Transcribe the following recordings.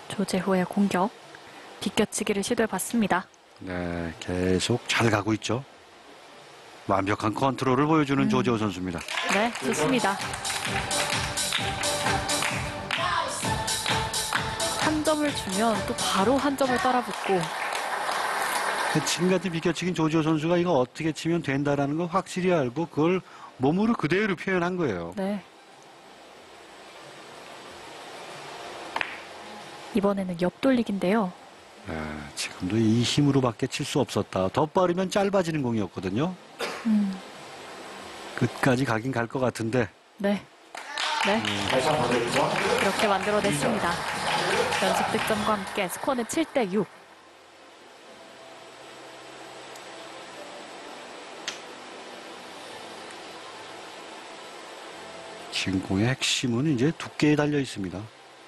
조재호의 공격. 비껴치기를 시도해봤습니다. 네, 계속 잘 가고 있죠. 완벽한 컨트롤을 보여주는 조재호 선수입니다. 네, 좋습니다. 한 점을 주면 또 바로 한 점을 따라붙고. 지금 같은 비껴치기는 조재호 선수가 이거 어떻게 치면 된다라는 거 확실히 알고 그걸 몸으로 그대로 표현한 거예요. 네. 이번에는 옆돌리기인데요. 네, 지금도 이 힘으로밖에 칠 수 없었다. 더 빠르면 짧아지는 공이었거든요. 끝까지 가긴 갈 것 같은데. 네. 네. 이렇게 만들어냈습니다. 연속 득점과 함께 스코어는 7대6. 지금 공의 핵심은 이제 두께에 달려 있습니다.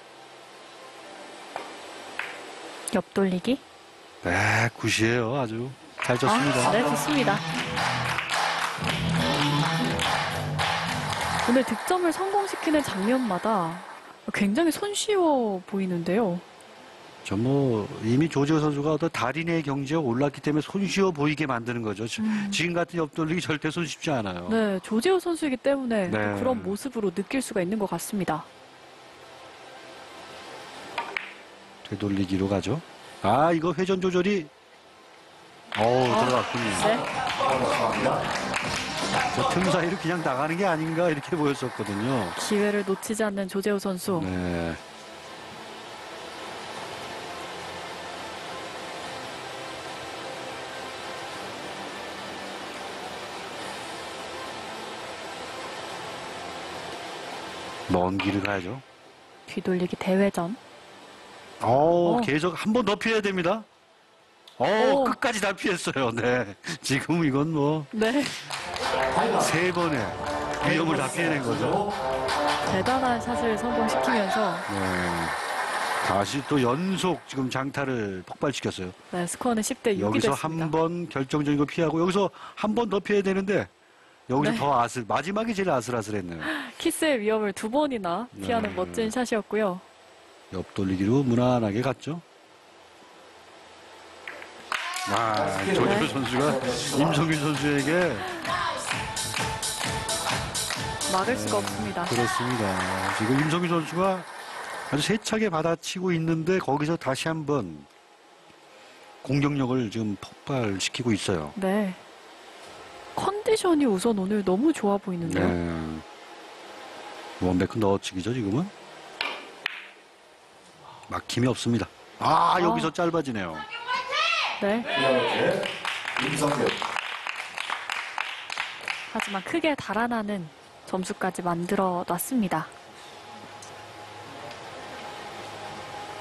옆돌리기. 네, 굿이에요. 아주 잘 쳤습니다. 네, 좋습니다. 오늘 득점을 성공시키는 장면마다 굉장히 손쉬워 보이는데요. 저 이미 조재호 선수가 어떤 달인의 경지에 올랐기 때문에 손쉬워 보이게 만드는 거죠. 지금 같은 옆돌리기 절대 손쉽지 않아요. 네, 조재호 선수이기 때문에 네. 또 그런 모습으로 느낄 수가 있는 것 같습니다. 되돌리기로 가죠. 아, 이거 회전 조절이 들어갔군요. 네. 저 틈 사이로 그냥 나가는 게 아닌가 이렇게 보였었거든요. 기회를 놓치지 않는 조재호 선수. 네. 먼 길을 가야죠. 뒤돌리기 대회전. 계속 한 번 더 피해야 됩니다. 끝까지 다 피했어요. 네. 지금 이건 네. 3번의 위험을 다 피해낸 거죠. 대단한 샷을 성공시키면서 네. 다시 또 연속 지금 장타를 폭발시켰어요. 네, 스코어는 10대6이 여기서 됐습니다. 한 번 결정적인 거 피하고 여기서 한 번 더 피해야 되는데 여기서 네. 더 마지막이 제일 아슬아슬했네요. 키스의 위험을 2번이나 피하는 네. 멋진 샷이었고요. 옆돌리기로 무난하게 갔죠. 조재호 선수가 임성균 선수에게 막을 수가 없습니다. 그렇습니다. 지금 임성균 선수가 아주 세차게 받아치고 있는데 거기서 다시 한번 공격력을 지금 폭발시키고 있어요. 네. 컨디션이 우선 오늘 너무 좋아 보이는데요. 네. 원베크 넣어치기죠, 지금은. 막힘이 없습니다. 여기서 짧아지네요. 네. 하지만 크게 달아나는 점수까지 만들어 놨습니다.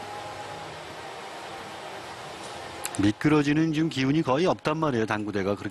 미끄러지는 지금 기운이 거의 없단 말이에요, 당구대가.